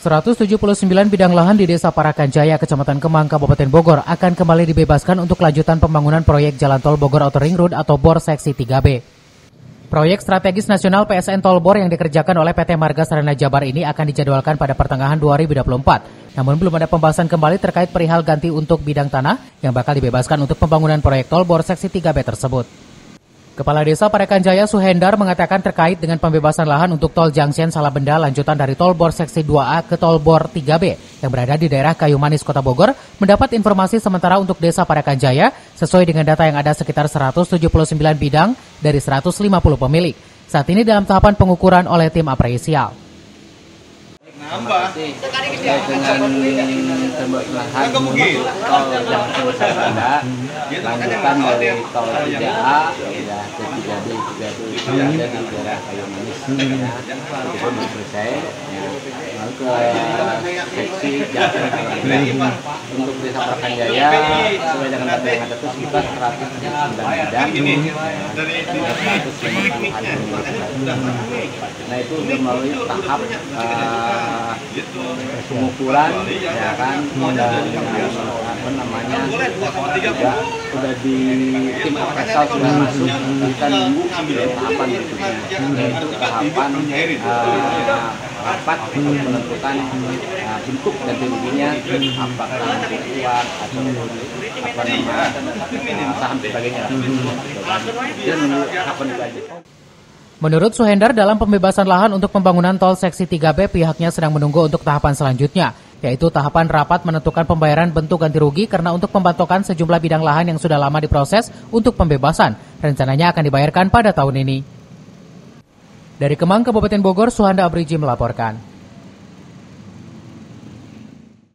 179 bidang lahan di Desa Parakan Jaya, Kecamatan Kemang, Kabupaten Bogor akan kembali dibebaskan untuk kelanjutan pembangunan proyek Jalan Tol Bogor Outer Ring Road atau BOR Seksi 3B. Proyek strategis nasional PSN Tol BOR yang dikerjakan oleh PT Marga Sarana Jabar ini akan dijadwalkan pada pertengahan 2024. Namun belum ada pembahasan kembali terkait perihal ganti untuk bidang tanah yang bakal dibebaskan untuk pembangunan proyek Tol BOR Seksi 3B tersebut. Kepala Desa Parakan Jaya Suhendar mengatakan terkait dengan pembebasan lahan untuk Tol Junction Salabenda lanjutan dari Tol BOR Seksi 2A ke Tol BOR 3B yang berada di daerah Kayu Manis, Kota Bogor, mendapat informasi sementara untuk Desa Parakan Jaya sesuai dengan data yang ada sekitar 179 bidang dari 150 pemilik. Saat ini dalam tahapan pengukuran oleh tim apresial. Terkait dengan tembok lahan tol Junction Salabenda lanjutan dari tol 3A ya ke 3B itu ada di daerah Kayu Manis itu belum selesai lalu ke seksi Junction Salabenda untuk Desa Parakan Jaya sesuai dengan data yang ada itu sekitar 109 bidang. Nah itu sudah melalui tahap pengukuran ya kan dan juga sudah di tim appraisal sudah masuk, kita nunggu tahapan berikutnya yaitu tahapan rapat untuk menentukan bentuk ganti ruginya apakah uang atau saham sebagainya dan menunggu tahapan itu aja. Menurut Suhendar, dalam pembebasan lahan untuk pembangunan tol seksi 3B, pihaknya sedang menunggu untuk tahapan selanjutnya, yaitu tahapan rapat menentukan pembayaran bentuk ganti rugi karena untuk pembantokan sejumlah bidang lahan yang sudah lama diproses untuk pembebasan, rencananya akan dibayarkan pada tahun ini. Dari Kemang, Kabupaten Bogor, Suhanda Abriji melaporkan.